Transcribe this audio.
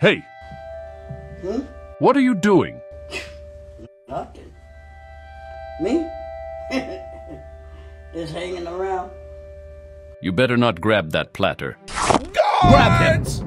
Hey! What are you doing? Nothing. Me? Just hanging around. You better not grab that platter. Grab him!